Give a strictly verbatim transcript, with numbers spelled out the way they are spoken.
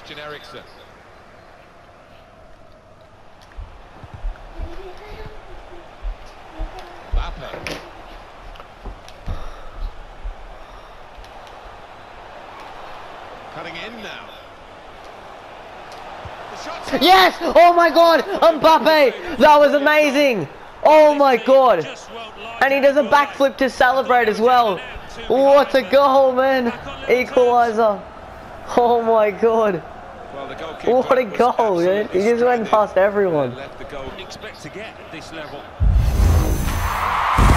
Christian Eriksen. Mbappe. Cutting in now. Yes! Oh my god! Mbappe! That was amazing! Oh my god! And he does a backflip to celebrate as well. What a goal, man! Equaliser. Oh my god. Well, the what a goal, man. He just went past everyone. Left the goal. Expect to get at this level.